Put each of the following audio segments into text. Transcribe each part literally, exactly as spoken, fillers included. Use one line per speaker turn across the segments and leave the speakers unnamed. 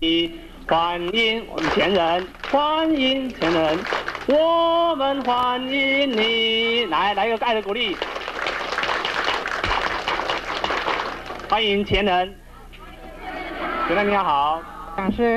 欢迎我们前人，欢迎前人，我们欢迎你。来，来一个爱的鼓励。欢迎前人，前人你好，
讲师。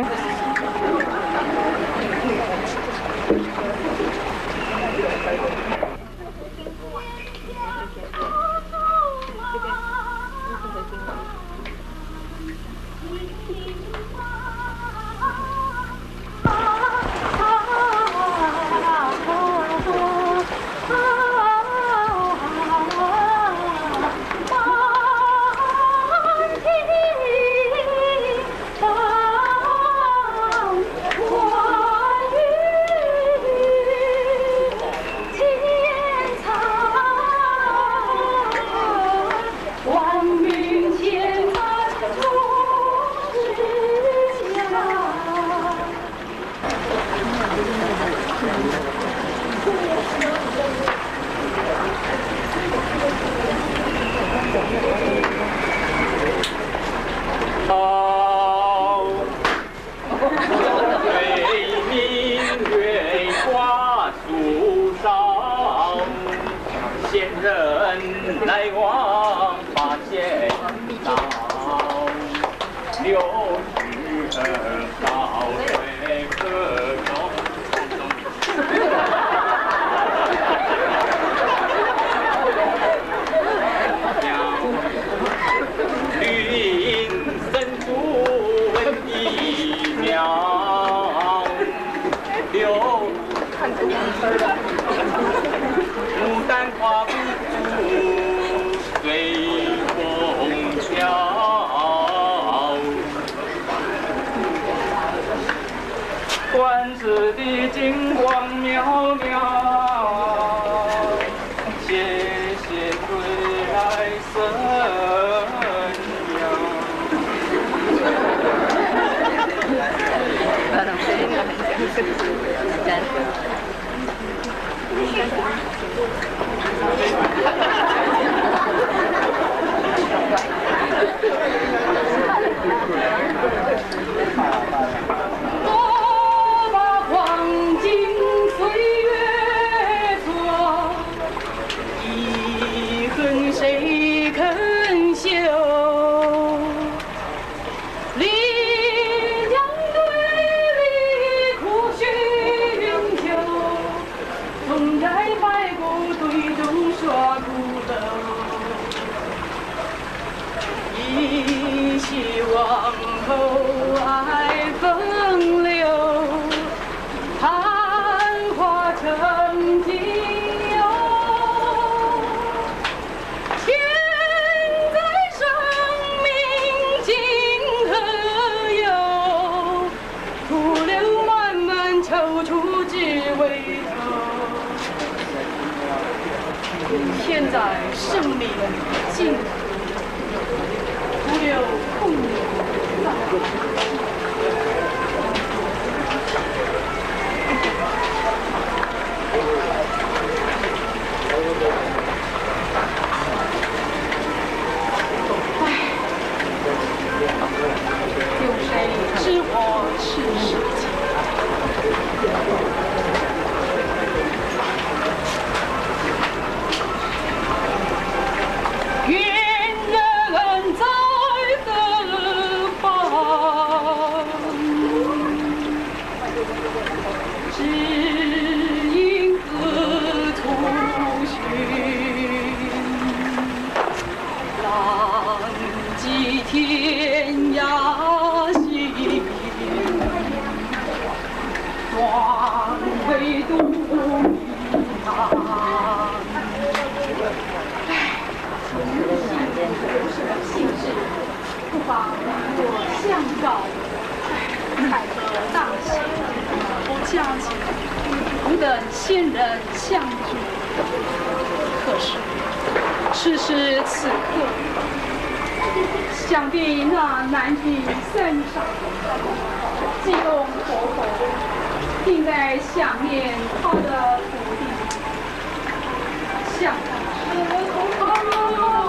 来往八仙道，六十二道水河中。绿荫深处闻一苗，六牡丹花不住随风飘，观世的金光渺渺，谢谢归来神
我把黄金岁月做，遗恨谁肯休？丽江队里苦寻求，总在白骨堆中耍骨头。依稀往后爱风流，昙花成今有。现在生命今何有？徒留漫漫踌躇只为头。现在生命尽头，徒留空留唉，有谁知我痴世情？愿人在何方？只因何处寻？浪迹天涯行，壮为独他。兴致不妨我相告，海河大喜，不佳节，同等仙人相聚。可是此时此刻，想必那南屏山上，济公活佛定在想念他的徒弟，想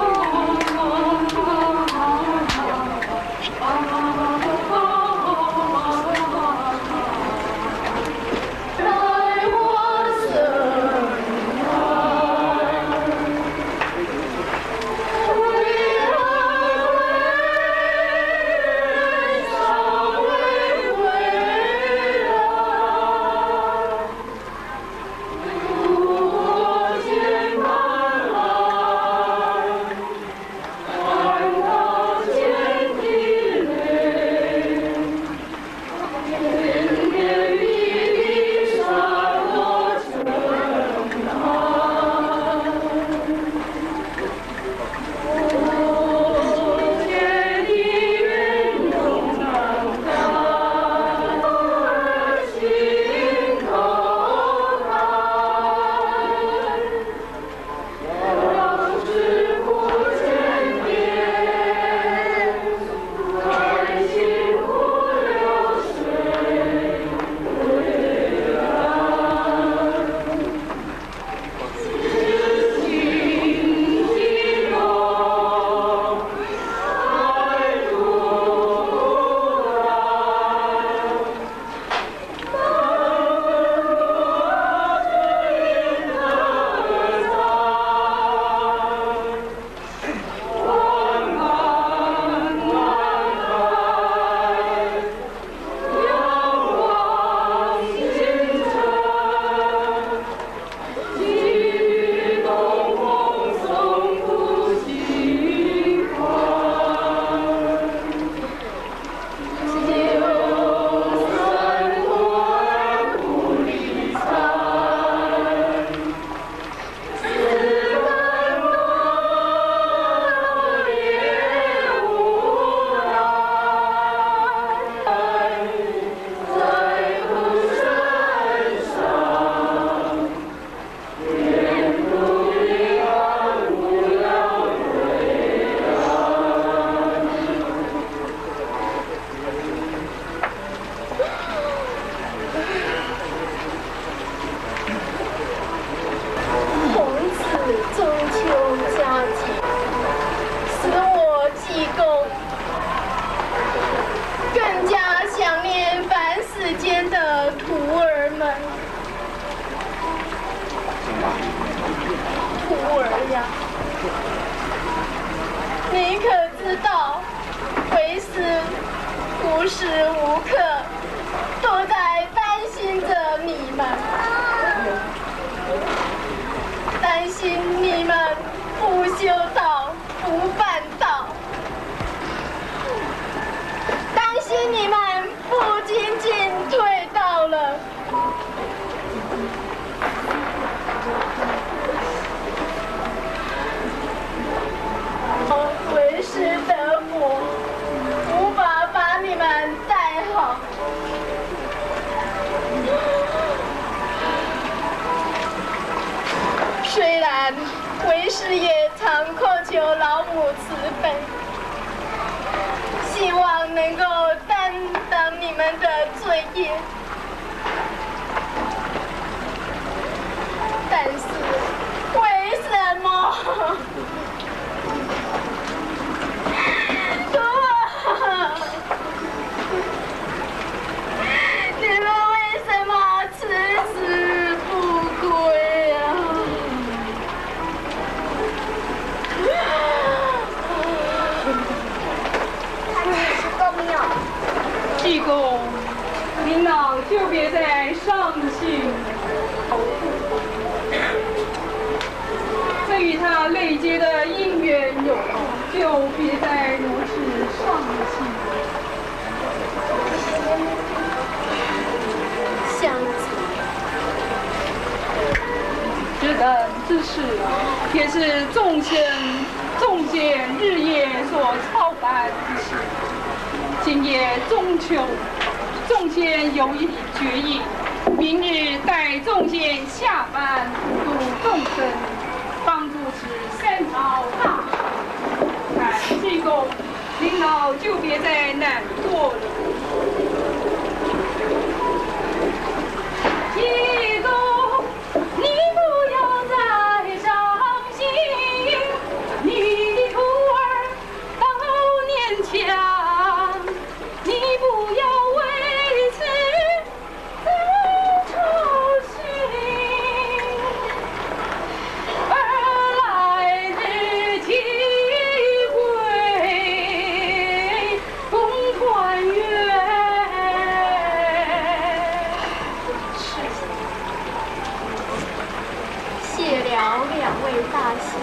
他。
世间的徒儿们，徒儿呀，你可知道，为师无时无刻都在担心着你们，担心你们不修道，不办道，担心你们不仅仅退道了，为师得福，无法把你们带好。虽然为师也常叩求老母慈悲，希望能够担当你们的罪业，但是为什么？你们为什么迟迟不归啊？
济公，您老就别再伤心。这与他累劫的姻缘有关，就别再如此伤心。
相子，
这等之事，也是众生众仙日夜所操办之事。今夜中秋，众仙有一决议，明日待众仙下班普度众生，帮助此三朝大事。看济公，您老就别再难过了。济公，你不要再伤心，你的徒儿到年强，你不要为此再操心，而来日体会共团圆。
谢了两位大仙。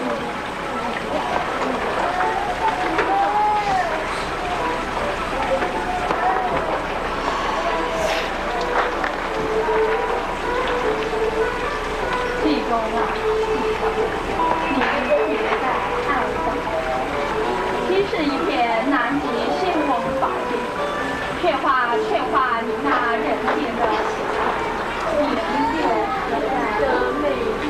济公啊，你别再哀悼，你是一片南极仙翁法力，劝化劝化你那人间的你世界的美丽。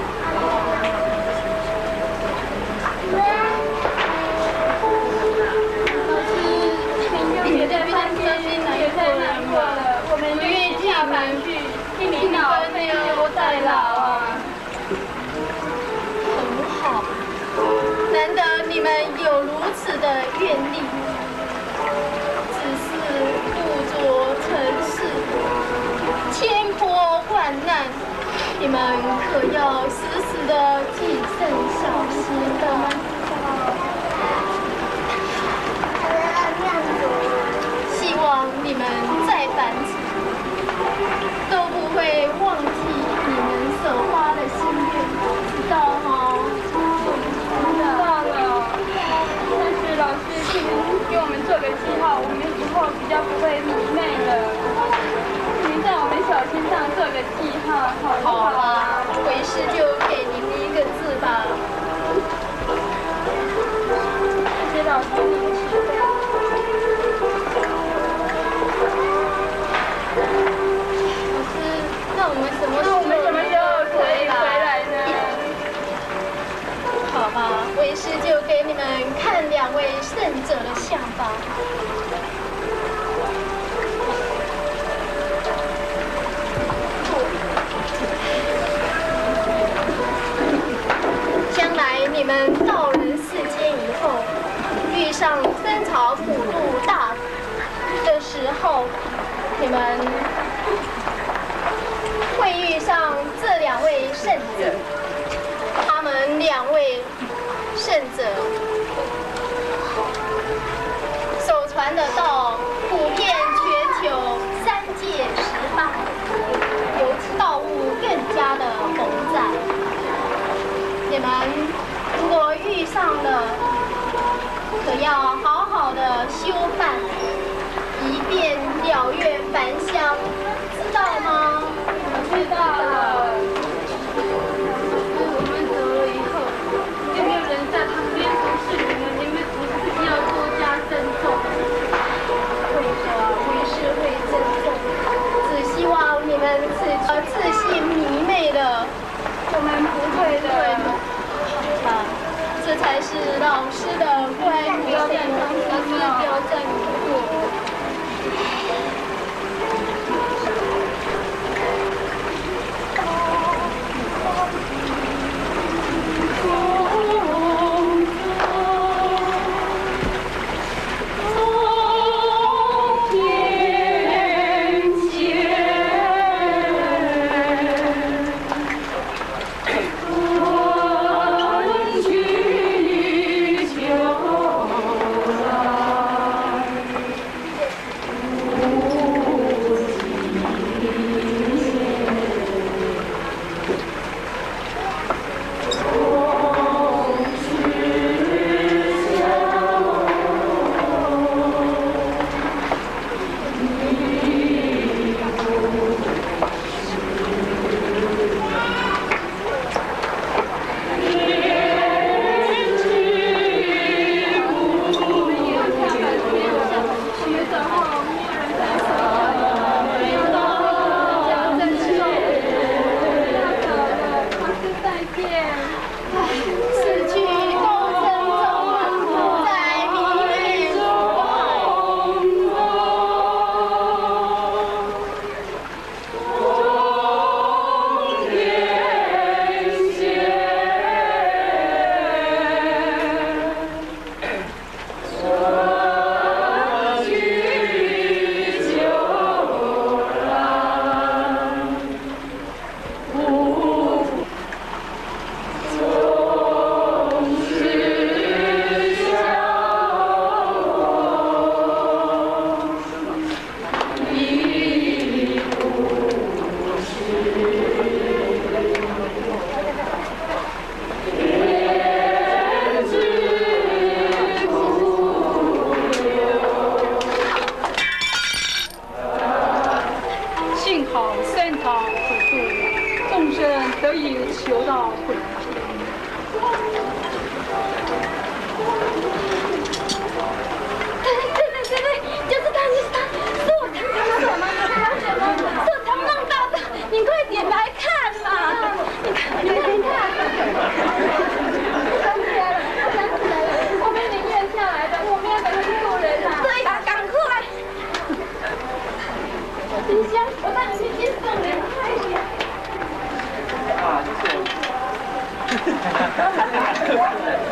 别再伤心难过了，我们愿意下凡去替您老没有代劳啊。
很好，难得你们有如此的愿力，只是不着尘世，千波万难，你们可要时时的谨慎小心的。希望你们在凡此都不会忘记你们所发的心愿，知道吗？
知道了。但是老师，请您给我们做个记号，我们以后比较不会迷妹了。您在我们手心上做个记号，好不好？
好吧，为师就给您一个字吧。
谢谢老师您慈悲。
那我们什么时候？
那我们什么时候可以回来呢？
好吧，为师就给你们看两位圣者的像吧。将来你们到人世间以后，遇上三朝普渡大的时候，你们们会遇上这两位圣者，他们两位圣者手传的道普遍全球三界十方，有道物更加的宏载。你们如果遇上了，可要好好的修办，以便了愿返乡，知道吗？知道了。
我们走了以后，有没有人在旁边服侍你们？你们不是要多加珍重？
会的，为是会珍重，只希望你们自呃自信迷昧的，
我们不会的。
啊，这才是老师的乖母老师不要再迷惑。
啊，谢谢。